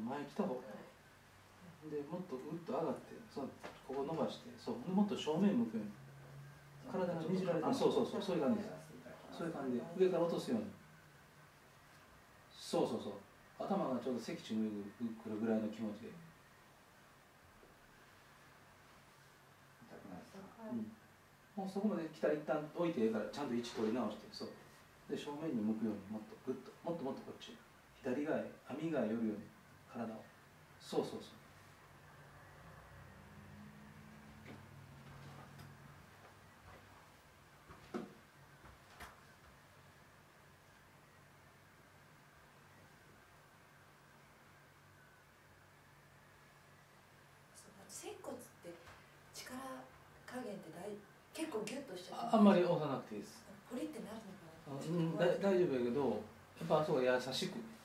前来た方がいい。でもっとグッと上がってここ伸ばしてもっと正面向くように体がねじられてそういう感じです。そういう感じで上から落とすように頭がちょうど脊柱の上に来るぐらいの気持ちで。もうそこまで来たら一旦置いてからちゃんと位置取り直してで正面に向くようにもっとグッともっとこっち左側へ網側へ寄るように体を仙骨って力加減って結構ギュッとしちゃってあんまり押さなくていいです。 ポリってなるのかな。 大丈夫やけどやっぱあそこ優しく